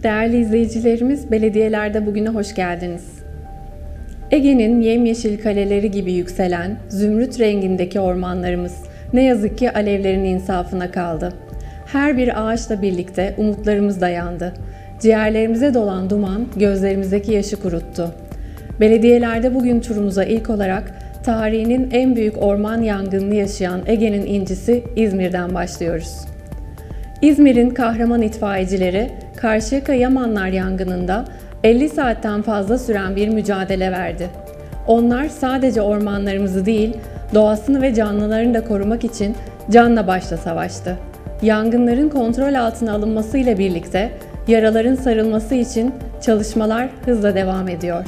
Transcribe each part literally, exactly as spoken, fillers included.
Değerli izleyicilerimiz, belediyelerde bugüne hoş geldiniz. Ege'nin yemyeşil kaleleri gibi yükselen zümrüt rengindeki ormanlarımız ne yazık ki alevlerin insafına kaldı. Her bir ağaçla birlikte umutlarımız da yandı. Ciğerlerimize dolan duman gözlerimizdeki yaşı kuruttu. Belediyelerde bugün turumuza ilk olarak tarihinin en büyük orman yangınını yaşayan Ege'nin incisi İzmir'den başlıyoruz. İzmir'in kahraman itfaiyecileri Karşıyaka Yamanlar yangınında elli saatten fazla süren bir mücadele verdi. Onlar sadece ormanlarımızı değil, doğasını ve canlılarını da korumak için canla başla savaştı. Yangınların kontrol altına alınmasıyla birlikte yaraların sarılması için çalışmalar hızla devam ediyor.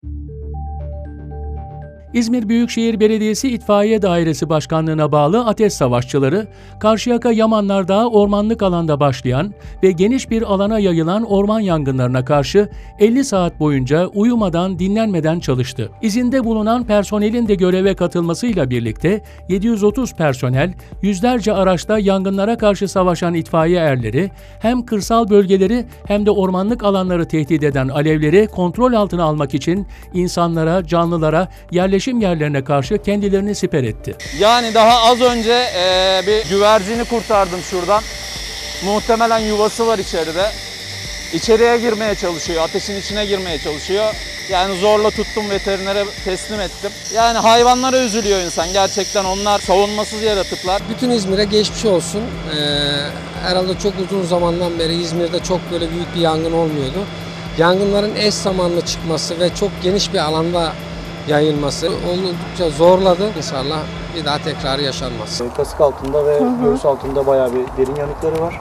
İzmir Büyükşehir Belediyesi İtfaiye Dairesi Başkanlığı'na bağlı ateş savaşçıları, Karşıyaka Yamanlar Dağı ormanlık alanda başlayan ve geniş bir alana yayılan orman yangınlarına karşı elli saat boyunca uyumadan, dinlenmeden çalıştı. İzinde bulunan personelin de göreve katılmasıyla birlikte yedi yüz otuz personel, yüzlerce araçta yangınlara karşı savaşan itfaiye erleri, hem kırsal bölgeleri hem de ormanlık alanları tehdit eden alevleri kontrol altına almak için insanlara, canlılara, yerleşim yerlerine karşı kendilerini siper etti. Yani daha az önce e, bir güvercini kurtardım şuradan. Muhtemelen yuvası var içeride. İçeriye girmeye çalışıyor, ateşin içine girmeye çalışıyor. Yani zorla tuttum, veterinere teslim ettim. Yani hayvanlara üzülüyor insan. Gerçekten onlar savunmasız yaratıklar. Bütün İzmir'e geçmiş olsun. Ee, herhalde çok uzun zamandan beri İzmir'de çok böyle büyük bir yangın olmuyordu. Yangınların eş zamanlı çıkması ve çok geniş bir alanda yayılması oldukça zorladı. İnşallah bir daha tekrar yaşanmaz. Kasık altında ve göğüs altında bayağı bir derin yanıkları var.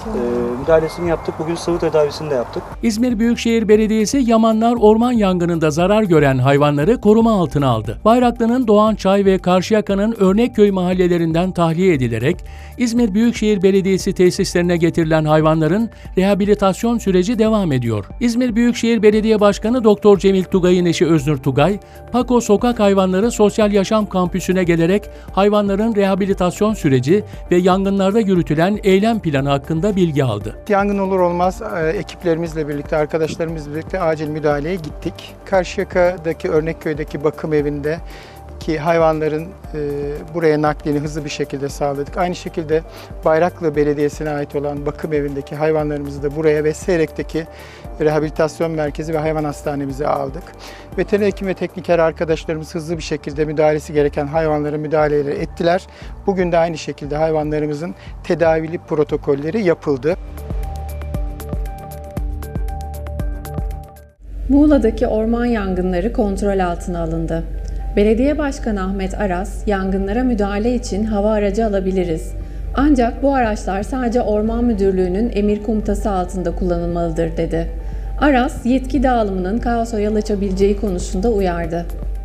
Ee, müdahalesini yaptık. Bugün sıvı tedavisini de yaptık. İzmir Büyükşehir Belediyesi Yamanlar orman yangınında zarar gören hayvanları koruma altına aldı. Bayraklı'nın Doğançay ve Karşıyaka'nın Örnekköy mahallelerinden tahliye edilerek İzmir Büyükşehir Belediyesi tesislerine getirilen hayvanların rehabilitasyon süreci devam ediyor. İzmir Büyükşehir Belediye Başkanı Doktor Cemil Tugay'ın eşi Öznur Tugay, Pako Sokak Hayvanları Sosyal Yaşam Kampüsü'ne gelerek hayvanların rehabilitasyon süreci ve yangınlarda yürütülen eylem planı hakkında bilgi aldı. Yangın olur olmaz ekiplerimizle birlikte, arkadaşlarımızla birlikte acil müdahaleye gittik. Karşıyaka'daki Örnekköy'deki bakım evinde ki hayvanların e, buraya naklini hızlı bir şekilde sağladık. Aynı şekilde Bayraklı Belediyesi'ne ait olan bakım evindeki hayvanlarımızı da buraya ve Seyrek'teki rehabilitasyon merkezi ve hayvan hastanemize aldık. Veteriner hekim ve tekniker arkadaşlarımız hızlı bir şekilde müdahalesi gereken hayvanlara müdahaleleri ettiler. Bugün de aynı şekilde hayvanlarımızın tedavili protokolleri yapıldı. Muğla'daki orman yangınları kontrol altına alındı. Belediye Başkanı Ahmet Aras, yangınlara müdahale için hava aracı alabiliriz. Ancak bu araçlar sadece Orman Müdürlüğü'nün emir komutası altında kullanılmalıdır dedi. Aras, yetki dağılımının kaosa yol açabileceği konusunda uyardı.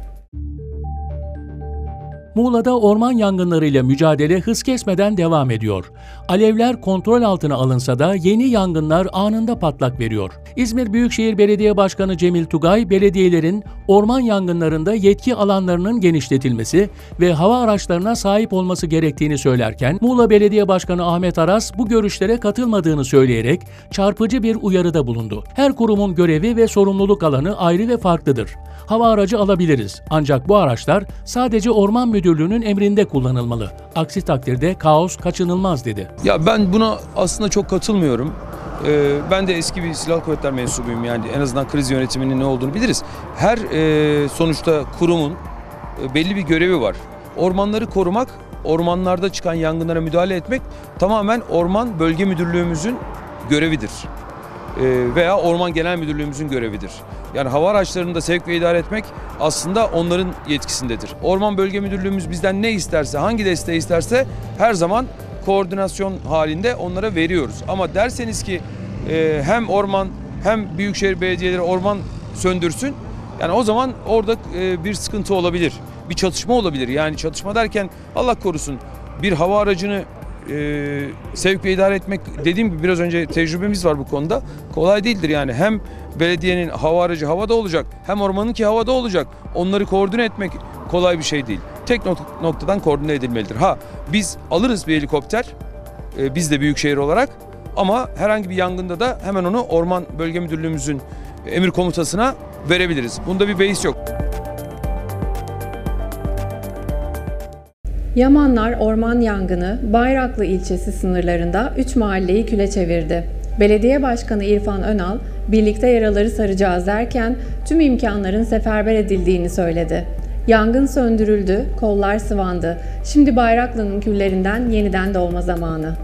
Muğla'da orman yangınlarıyla mücadele hız kesmeden devam ediyor. Alevler kontrol altına alınsa da yeni yangınlar anında patlak veriyor. İzmir Büyükşehir Belediye Başkanı Cemil Tugay, belediyelerin orman yangınlarında yetki alanlarının genişletilmesi ve hava araçlarına sahip olması gerektiğini söylerken, Muğla Belediye Başkanı Ahmet Aras bu görüşlere katılmadığını söyleyerek çarpıcı bir uyarıda bulundu. Her kurumun görevi ve sorumluluk alanı ayrı ve farklıdır. Hava aracı alabiliriz. Ancak bu araçlar sadece Orman Müdürlüğü'nün emrinde kullanılmalı. Aksi takdirde kaos kaçınılmaz dedi. Ya ben buna aslında çok katılmıyorum. Ee, ben de eski bir silahlı kuvvetler mensubuyum, yani en azından kriz yönetiminin ne olduğunu biliriz. Her e, sonuçta kurumun e, belli bir görevi var. Ormanları korumak, ormanlarda çıkan yangınlara müdahale etmek tamamen Orman Bölge Müdürlüğümüzün görevidir. E, veya Orman Genel Müdürlüğümüzün görevidir. Yani hava araçlarını da sevk ve idare etmek aslında onların yetkisindedir. Orman Bölge Müdürlüğümüz bizden ne isterse, hangi desteği isterse her zaman koordinasyon halinde onlara veriyoruz. Ama derseniz ki e, hem orman hem büyükşehir belediyeleri orman söndürsün, yani o zaman orada e, bir sıkıntı olabilir. Bir çatışma olabilir. Yani çatışma derken Allah korusun bir hava aracını e, sevk ve idare etmek, dediğim gibi biraz önce tecrübemiz var bu konuda. Kolay değildir yani. Hem belediyenin hava aracı havada olacak, hem ormanınki havada olacak. Onları koordine etmek kolay bir şey değil. Tek noktadan koordine edilmelidir. Ha, biz alırız bir helikopter, e, biz de büyükşehir olarak, Ama herhangi bir yangında da hemen onu Orman Bölge Müdürlüğümüzün emir komutasına verebiliriz. Bunda bir beis yok. Yamanlar orman yangını Bayraklı ilçesi sınırlarında üç mahalleyi küle çevirdi. Belediye Başkanı İrfan Önal, birlikte yaraları saracağız derken tüm imkanların seferber edildiğini söyledi. Yangın söndürüldü, kollar sıvandı. Şimdi Bayraklı'nın küllerinden yeniden doğma zamanı.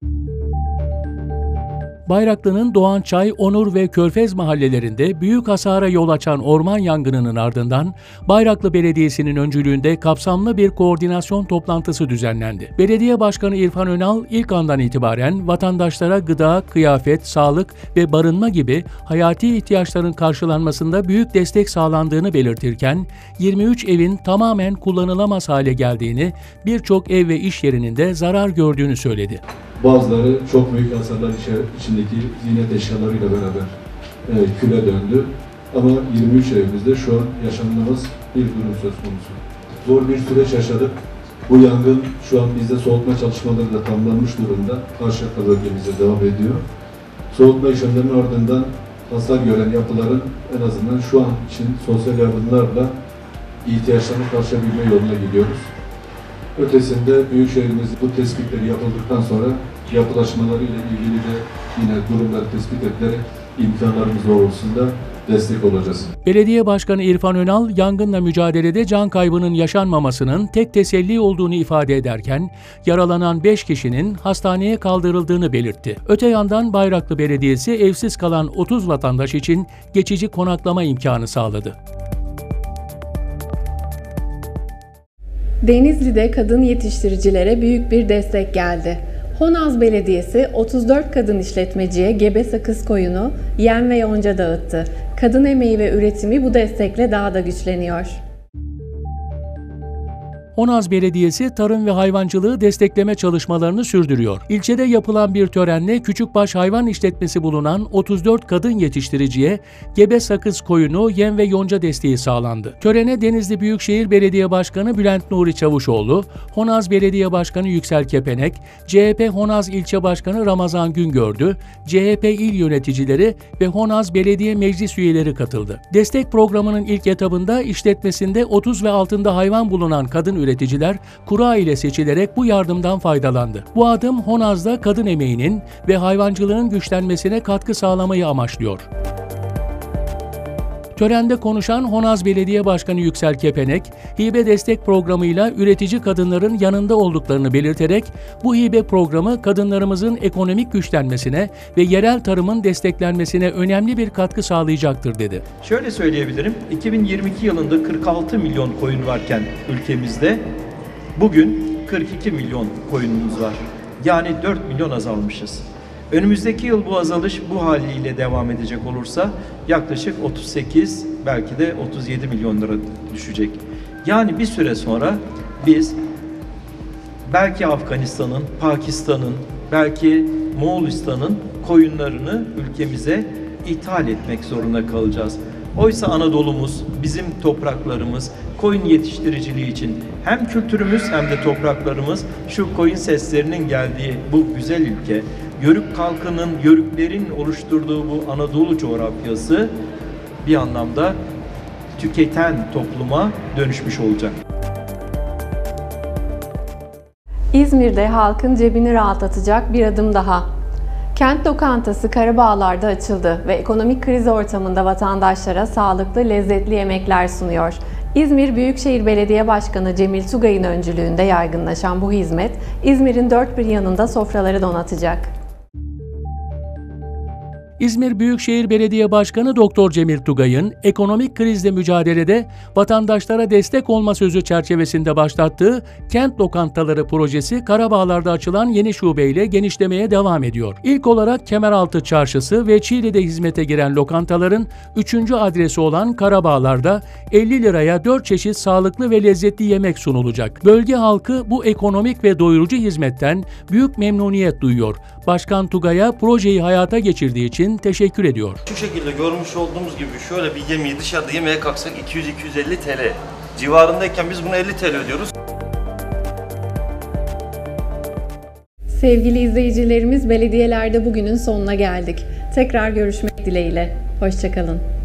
Bayraklı'nın Doğançay, Onur ve Körfez mahallelerinde büyük hasara yol açan orman yangınının ardından Bayraklı Belediyesi'nin öncülüğünde kapsamlı bir koordinasyon toplantısı düzenlendi. Belediye Başkanı İrfan Önal ilk andan itibaren vatandaşlara gıda, kıyafet, sağlık ve barınma gibi hayati ihtiyaçların karşılanmasında büyük destek sağlandığını belirtirken yirmi üç evin tamamen kullanılamaz hale geldiğini, birçok ev ve iş yerinin de zarar gördüğünü söyledi. Bazıları çok büyük hasarlar içindeki ziynet eşyalarıyla beraber e, küle döndü. Ama yirmi üç evimizde şu an yaşanılmaz bir durum söz konusu. Zor bir süreç yaşadık. Bu yangın şu an bizde soğutma çalışmaları da tamamlanmış durumda. Karşıyaka bölgemizde devam ediyor. Soğutma işlemlerinin ardından hasar gören yapıların en azından şu an için sosyal yardımlarla ihtiyaçlarını karşılayabilme yoluna gidiyoruz. Ötesinde Büyükşehir'imiz bu tespitleri yapıldıktan sonra yapılaşmaları ile ilgili de yine durumları tespit edilerek imkanlarımız doğrultusunda destek olacağız. Belediye Başkanı İrfan Önal, yangınla mücadelede can kaybının yaşanmamasının tek teselli olduğunu ifade ederken, yaralanan beş kişinin hastaneye kaldırıldığını belirtti. Öte yandan Bayraklı Belediyesi evsiz kalan otuz vatandaş için geçici konaklama imkanı sağladı. Denizli'de kadın yetiştiricilere büyük bir destek geldi. Honaz Belediyesi otuz dört kadın işletmeciye gebe sakız koyunu, yem ve yonca dağıttı. Kadın emeği ve üretimi bu destekle daha da güçleniyor. Honaz Belediyesi tarım ve hayvancılığı destekleme çalışmalarını sürdürüyor. İlçede yapılan bir törenle küçükbaş hayvan işletmesi bulunan otuz dört kadın yetiştiriciye gebe sakız koyunu, yem ve yonca desteği sağlandı. Törene Denizli Büyükşehir Belediye Başkanı Bülent Nuri Çavuşoğlu, Honaz Belediye Başkanı Yüksel Kepenek, C H P Honaz İlçe Başkanı Ramazan Güngördü, C H P il yöneticileri ve Honaz Belediye Meclis üyeleri katıldı. Destek programının ilk etabında işletmesinde otuz ve altında hayvan bulunan kadın üreticiler üreticiler kura ile seçilerek bu yardımdan faydalandı. Bu adım Honaz'da kadın emeğinin ve hayvancılığın güçlenmesine katkı sağlamayı amaçlıyor. Törende konuşan Honaz Belediye Başkanı Yüksel Kepenek, hibe destek programıyla üretici kadınların yanında olduklarını belirterek, bu hibe programı kadınlarımızın ekonomik güçlenmesine ve yerel tarımın desteklenmesine önemli bir katkı sağlayacaktır dedi. Şöyle söyleyebilirim, iki bin yirmi iki yılında kırk altı milyon koyun varken ülkemizde, bugün kırk iki milyon koyunumuz var. Yani dört milyon azalmışız. Önümüzdeki yıl bu azalış bu haliyle devam edecek olursa yaklaşık otuz sekiz belki de otuz yedi milyon lira düşecek. Yani bir süre sonra biz belki Afganistan'ın, Pakistan'ın, belki Moğolistan'ın koyunlarını ülkemize ithal etmek zorunda kalacağız. Oysa Anadolu'muz, bizim topraklarımız koyun yetiştiriciliği için hem kültürümüz hem de topraklarımız şu koyun seslerinin geldiği bu güzel ülke, Yörük halkının, Yörüklerin oluşturduğu bu Anadolu coğrafyası bir anlamda tüketen topluma dönüşmüş olacak. İzmir'de halkın cebini rahatlatacak bir adım daha. Kent lokantası Karabağlar'da açıldı ve ekonomik kriz ortamında vatandaşlara sağlıklı, lezzetli yemekler sunuyor. İzmir Büyükşehir Belediye Başkanı Cemil Tugay'ın öncülüğünde yaygınlaşan bu hizmet, İzmir'in dört bir yanında sofraları donatacak. İzmir Büyükşehir Belediye Başkanı Doktor Cemil Tugay'ın ekonomik krizle mücadelede vatandaşlara destek olma sözü çerçevesinde başlattığı Kent Lokantaları projesi Karabağlar'da açılan yeni şubeyle genişlemeye devam ediyor. İlk olarak Kemeraltı Çarşısı ve Çiğli'de hizmete giren lokantaların üçüncü adresi olan Karabağlar'da elli liraya dört çeşit sağlıklı ve lezzetli yemek sunulacak. Bölge halkı bu ekonomik ve doyurucu hizmetten büyük memnuniyet duyuyor. Başkan Tugay'a projeyi hayata geçirdiği için teşekkür ediyor. Şu şekilde görmüş olduğumuz gibi şöyle bir yemeği dışarıda yemeye kalksak iki yüz iki yüz elli T L civarındayken biz bunu elli T L ödüyoruz. Sevgili izleyicilerimiz, belediyelerde bugünün sonuna geldik. Tekrar görüşmek dileğiyle. Hoşça kalın.